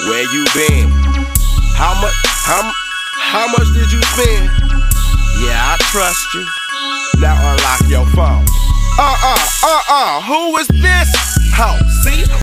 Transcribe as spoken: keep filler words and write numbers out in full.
Where you been? How much, how, how much did you spend? Yeah, I trust you. Now unlock your phone. Uh-uh, uh-uh, who is this hoe? See?